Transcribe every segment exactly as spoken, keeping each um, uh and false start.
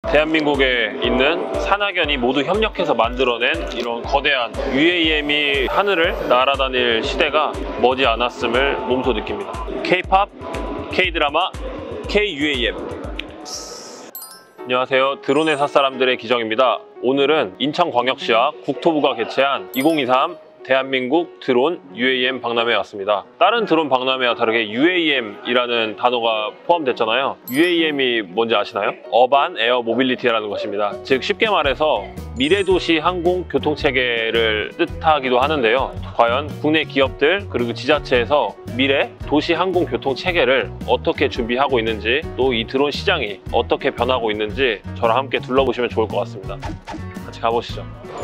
대한민국에 있는 산학연이 모두 협력해서 만들어낸 이런 거대한 유에이엠이 하늘을 날아다닐 시대가 머지 않았음을 몸소 느낍니다. K-팝, K-드라마, K-유에이엠. 안녕하세요. 드론 회사 사람들의 기정입니다. 오늘은 인천광역시와 국토부가 개최한 이천이십삼 대한민국 드론 유에이엠 박람회에 왔습니다. 다른 드론 박람회와 다르게 유에이엠이라는 단어가 포함됐잖아요. 유에이엠이 뭔지 아시나요? 어반 에어 모빌리티라는 것입니다. 즉 쉽게 말해서 미래도시 항공교통체계를 뜻하기도 하는데요. 과연 국내 기업들 그리고 지자체에서 미래 도시 항공교통체계를 어떻게 준비하고 있는지, 또 이 드론 시장이 어떻게 변하고 있는지 저랑 함께 둘러보시면 좋을 것 같습니다. 같이 가보시죠.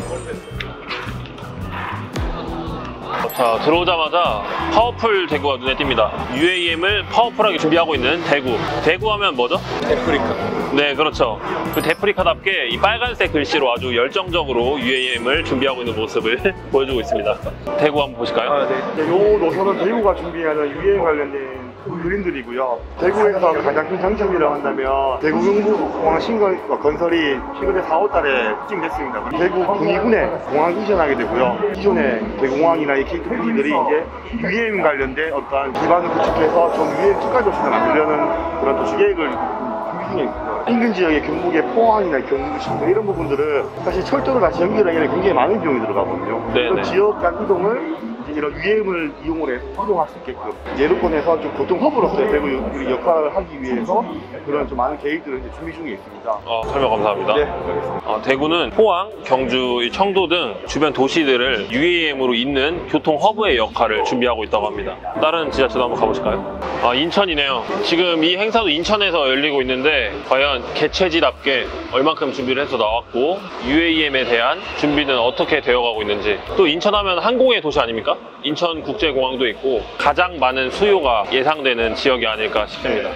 자, 들어오자마자 파워풀 대구가 눈에 띕니다. 유에이엠을 파워풀하게 준비하고 있는 대구. 대구 하면 뭐죠? 데프리카. 네, 그렇죠. 그 데프리카답게 이 빨간색 글씨로 아주 열정적으로 유에이엠을 준비하고 있는 모습을 보여주고 있습니다. 대구 한번 보실까요? 아, 네. 이 노선은 대구가 준비하는 유에이엠 관련된 그림들이고요. 대구에서 가장 큰 장점이라고 한다면 대구 경부공항 신건 건설이 최근에 사월 달에 시행됐습니다. 대구 군위군에 공항 이전하게 되고요. 기존의 대구공항이나 이 케이티피들이 이제 유에이엠 관련된 어떤 기반을 구축해서 좀 유에이엠 특화 도시를 만들려는 그런 도시 계획을 준비 중에 있고요. 인근 지역의 경북의 포항이나 경북 신도 이런 부분들은 사실 철도를 다시 연결하기에는 굉장히 많은 비용이 들어가거든요. 그 지역 간 이동을 이런 유에이엠을 이용을 해서 이동할 수 있게끔 예루권에서 좀 교통 허브로서의 대구 역할을 하기 위해서 그런 좀 많은 계획들을 이제 준비 중에 있습니다. 어, 설명 감사합니다. 네, 알겠습니다. 어, 대구는 포항, 경주, 청도 등 주변 도시들을 유에이엠으로 잇는 교통 허브의 역할을 준비하고 있다고 합니다. 다른 지자체도 한번 가보실까요? 아, 인천이네요. 지금 이 행사도 인천에서 열리고 있는데 과연 개최지답게 얼만큼 준비를 해서 나왔고 유에이엠에 대한 준비는 어떻게 되어가고 있는지. 또 인천하면 항공의 도시 아닙니까? 인천국제공항도 있고 가장 많은 수요가 예상되는 지역이 아닐까 싶습니다.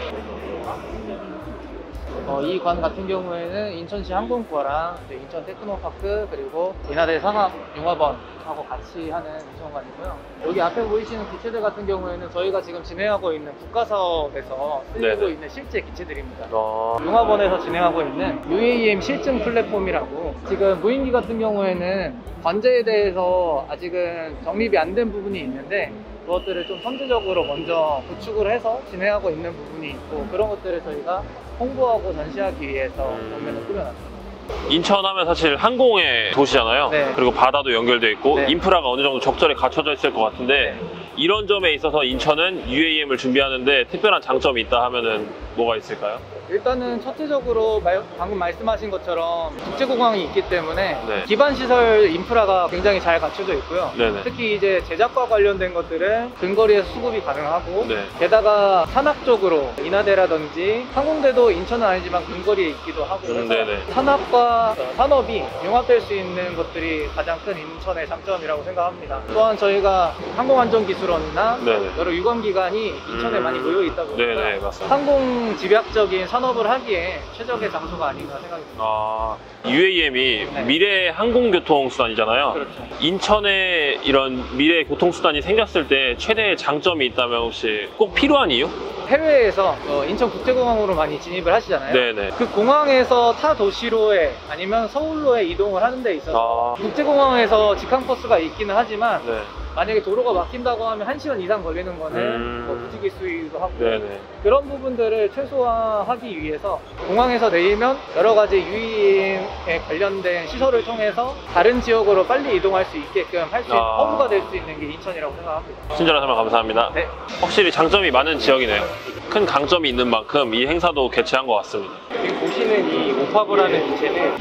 어, 이 관 같은 경우에는 인천시 항공과랑 인천 테크노파크 그리고 인하대 상업융합원하고 같이 하는 인천관이고요. 여기 앞에 보이시는 기체들 같은 경우에는 저희가 지금 진행하고 있는 국가사업에서 쓰이고 네네. 있는 실제 기체들입니다. 어... 융합원에서 진행하고 있는 유에이엠 실증 플랫폼이라고, 지금 무인기 같은 경우에는 관제에 대해서 아직은 정립이 안 된 부분이 있는데 그것들을 좀 선제적으로 먼저 구축을 해서 진행하고 있는 부분이 있고, 그런 것들을 저희가 홍보하고 전시하기 위해서 공연을 꾸며놨습니다. 인천 하면 사실 항공의 도시잖아요. 네. 그리고 바다도 연결돼 있고 네. 인프라가 어느 정도 적절히 갖춰져 있을 것 같은데 이런 점에 있어서 인천은 유에이엠을 준비하는데 특별한 장점이 있다 하면은 뭐가 있을까요? 일단은 첫째적으로 말, 방금 말씀하신 것처럼 국제공항이 있기 때문에 네. 기반 시설 인프라가 굉장히 잘 갖춰져 있고요. 네네. 특히 이제 제작과 관련된 것들은 근거리에서 수급이 가능하고, 네. 게다가 산업 쪽으로 인하대라든지 항공대도 인천은 아니지만 근거리에 있기도 하고, 음, 네네. 산업과 산업이 융합될 수 있는 것들이 가장 큰 인천의 장점이라고 생각합니다. 또한 저희가 항공안전기술원이나 네네. 여러 유관기관이 인천에 음... 많이 모여 있다 보니까 네네, 맞습니다. 항공 집약적인 산업을 하기에 최적의 장소가 아닌가 생각이 듭니다. 아, 유에이엠이 네. 미래 항공교통수단이잖아요. 그렇죠. 인천에 이런 미래 교통수단이 생겼을 때 최대의 장점이 있다면 혹시 꼭 필요한 이유? 해외에서 어, 인천국제공항으로 많이 진입을 하시잖아요. 네네. 그 공항에서 타 도시로에 아니면 서울로에 이동을 하는 데 있어서 아... 국제공항에서 직항버스가 있기는 하지만 네. 만약에 도로가 막힌다고 하면 한 시간 이상 걸리는 거는 음... 뭐 부지기수이기도 하고, 네네. 그런 부분들을 최소화하기 위해서 공항에서 내리면 여러 가지 유에이엠에 관련된 시설을 통해서 다른 지역으로 빨리 이동할 수 있게끔 할 수 있는 아... 허브가 될 수 있는 게 인천이라고 생각합니다. 친절한 설명 감사합니다. 네. 확실히 장점이 많은 지역이네요. 큰 강점이 있는 만큼 이 행사도 개최한 것 같습니다. 여기 보시는 이 오파브라는 기체는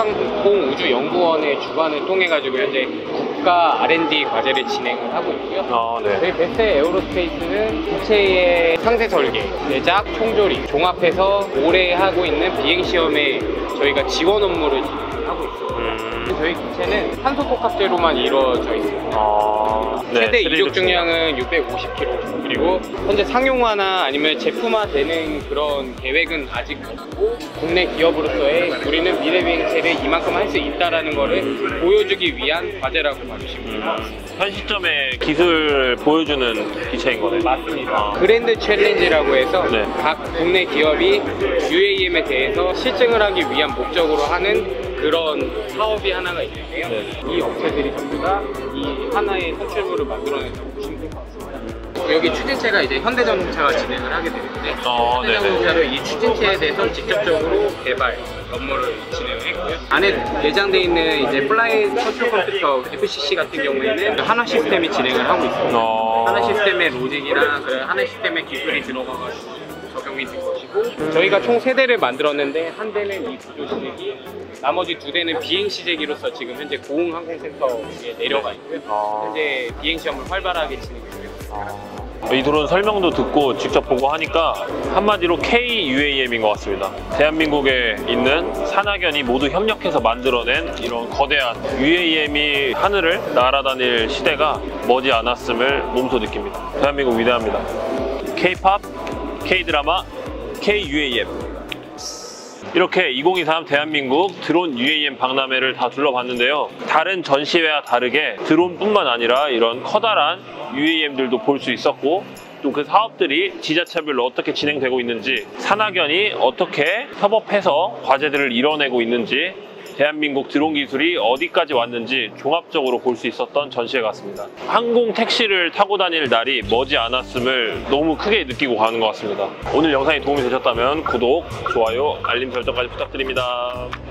한국항공우주연구원의 주관을 통해 가지고 현재 국가 알 앤 디 과제를 진행을 하고 있고요. 아, 네. 저희 베테 에어로스페이스는 기체의 상세 설계, 제작, 총조리, 종합해서 올해 하고 있는 비행 시험에 저희가 지원 업무를 진행하고 있습니다. 음... 저희 기체는 탄소 복합제로만 이루어져 있습니다. 아... 네, 최대 스릴러 이족 중량은 육백오십 킬로그램, 그리고 현재 상용화나 아니면 제품화되는 그런 계획은 아직 없고, 국내 기업으로서의 우리는 미래 비행체를 이만큼 할 수 있다라는 거를 보여주기 위한 과제라고 봐주시면 될 것 같습니다. 현 시점에 기술 보여주는 기체인 거네. 맞습니다. 아. 그랜드 챌린지라고 해서 네. 각 국내 기업이 유에이엠에 대해서 실증을 하기 위한 목적으로 하는 그런 사업이 하나가 있는데요. 네. 이 업체들이 전부 다 이 하나의 선출부를 만들어낸다고 보시면 될 것 같습니다. 여기 추진체가 이제 현대자동차가 진행을 하게 되는데 어, 현대자동차도 이 추진체에 대해서 직접적으로 개발 업무를 진행을 했고요. 안에 내장되어 있는 이제 플라이 컨트롤 컴퓨터 에프씨씨 같은 경우에는 하나 시스템이 진행을 하고 있습니다. 어... 하나 시스템의 로직이랑 그 하나 시스템의 기술이 들어가가지고 적용이 된 것이고, 저희가 총 세 대를 만들었는데 한 대는 이 구조 시제기, 나머지 두 대는 비행 시제기로서 지금 현재 고흥 항공센터에 내려가 있고요. 아... 현재 비행 시험을 활발하게 진행되고 있습니다. 아... 이 드론 설명도 듣고 직접 보고 하니까 한마디로 케이 유에이엠인 것 같습니다. 대한민국에 있는 산학연이 모두 협력해서 만들어낸 이런 거대한 유에이엠이 하늘을 날아다닐 시대가 머지 않았음을 몸소 느낍니다. 대한민국 위대합니다. K-팝, K-드라마, 케이 유에이엠. 이렇게 이천이십삼 대한민국 드론 유에이엠 박람회를 다 둘러봤는데요. 다른 전시회와 다르게 드론뿐만 아니라 이런 커다란 유에이엠들도 볼 수 있었고, 또 그 사업들이 지자체별로 어떻게 진행되고 있는지, 산학연이 어떻게 협업해서 과제들을 이뤄내고 있는지, 대한민국 드론 기술이 어디까지 왔는지 종합적으로 볼 수 있었던 전시회 같습니다. 항공 택시를 타고 다닐 날이 머지 않았음을 너무 크게 느끼고 가는 것 같습니다. 오늘 영상이 도움이 되셨다면 구독, 좋아요, 알림 설정까지 부탁드립니다.